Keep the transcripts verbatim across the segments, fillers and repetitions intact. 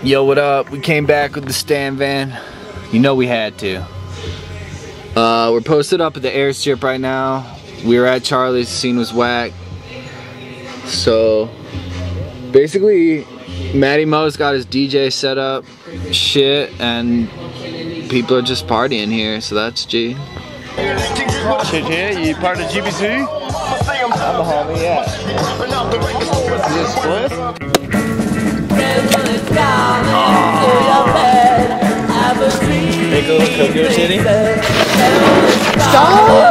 Yo, what up? We came back with the StanVan. You know we had to. Uh, we're posted up at the airstrip right now. We were at Charlie's, the scene was whack. So, basically, Matty Mo's got his D J set up, shit, and people are just partying here, so that's G. Shit, yeah, you part of G B C? I'm a homie, yeah. Is it split? Big old Tokyo City. Stop!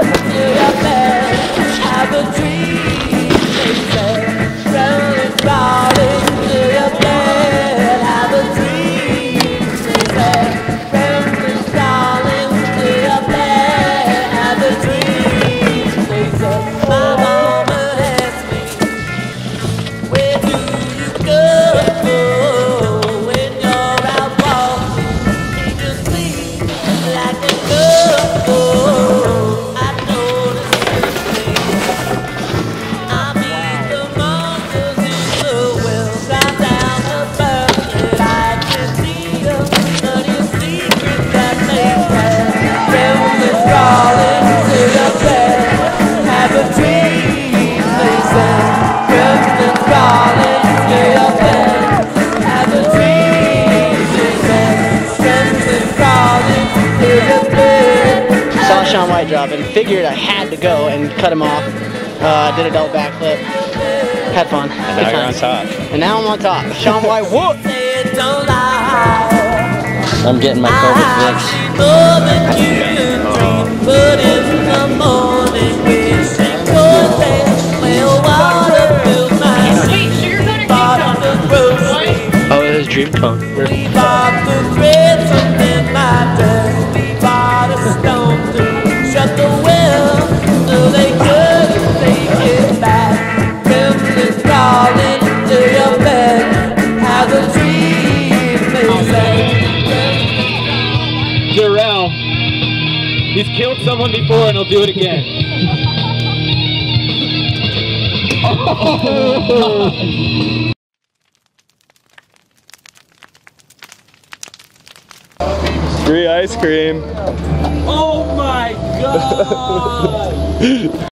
Sean White drop and figured I had to go and cut him off. Uh, did a double backflip. Had fun. And now you're on top. And now I'm on top. Sean White, whoop! I'm getting my COVID fix. Oh, it is dream cone. Jarrell, he's killed someone before and he'll do it again. Free ice cream. Oh my god!